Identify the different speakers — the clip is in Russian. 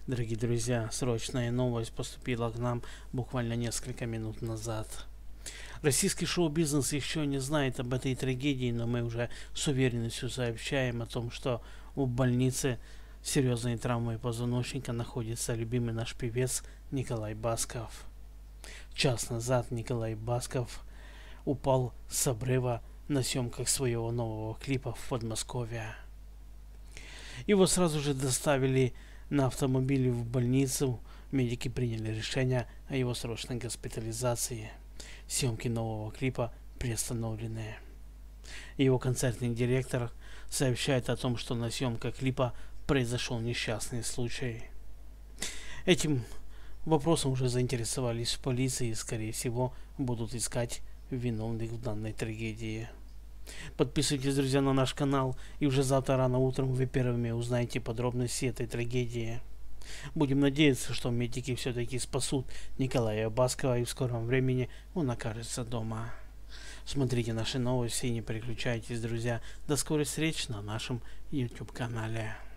Speaker 1: Дорогие друзья, срочная новость поступила к нам буквально несколько минут назад. Российский шоу-бизнес еще не знает об этой трагедии, но мы уже с уверенностью сообщаем о том, что в больнице с серьезной травмой позвоночника находится любимый наш певец Николай Басков. Час назад Николай Басков упал с обрыва на съемках своего нового клипа в Подмосковье. Его сразу же доставили на автомобиле в больницу. Медики приняли решение о его срочной госпитализации. Съемки нового клипа приостановлены. Его концертный директор сообщает о том, что на съемках клипа произошел несчастный случай. Этим вопросом уже заинтересовались в полиции и, скорее всего, будут искать виновных в данной трагедии. Подписывайтесь, друзья, на наш канал, и уже завтра рано утром вы первыми узнаете подробности этой трагедии. Будем надеяться, что медики все-таки спасут Николая Баскова, и в скором времени он окажется дома. Смотрите наши новости и не переключайтесь, друзья. До скорой встречи на нашем YouTube канале.